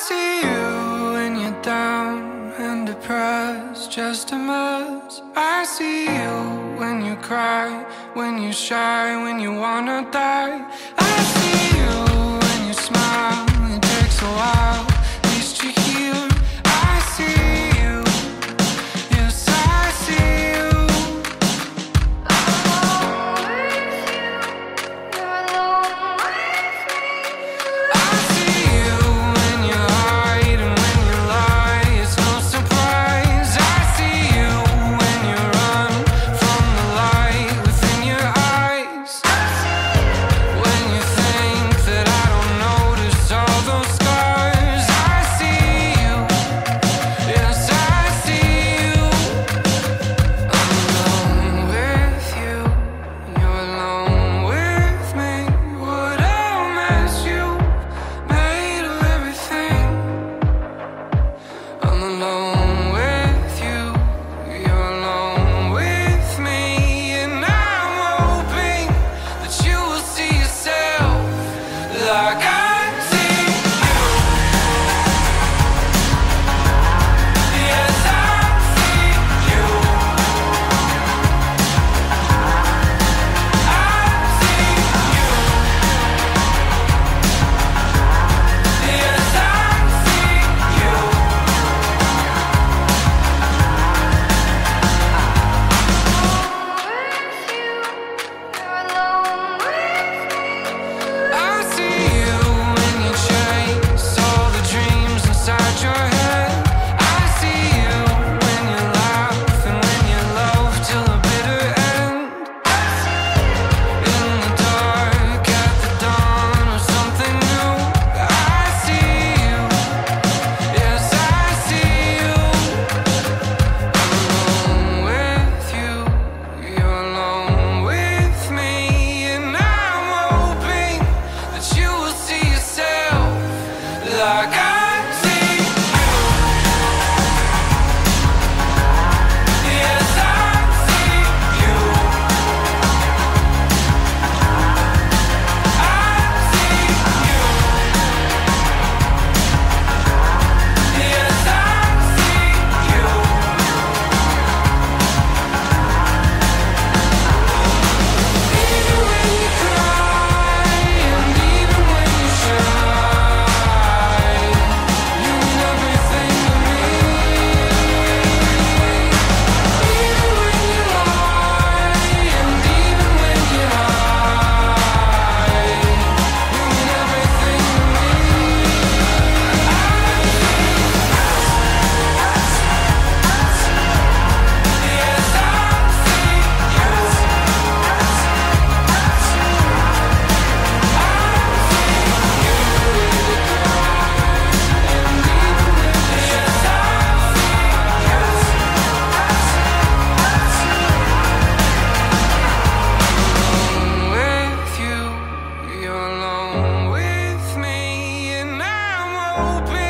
see you when you're down and depressed, just a mess. I see you when you cry, when you shy, when you wanna die. I see you when you smile, it takes a while, at least you're here. I see you, yes I see you. Open